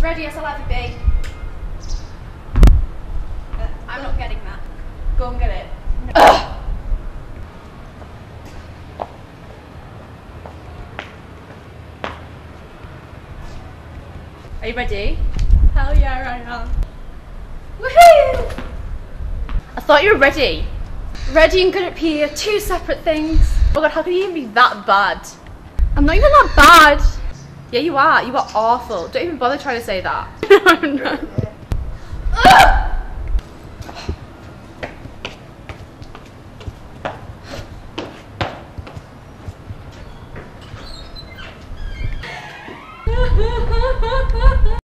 ready as I'll ever be. I'm not getting that. Go and get it. Ugh. Are you ready? Hell yeah, I am. Woohoo! I thought you were ready. Ready and good at PE are two separate things. Oh my god, how can you even be that bad? I'm not even that bad. Yeah, you are. You are awful. Don't even bother trying to say that. No, I'm not.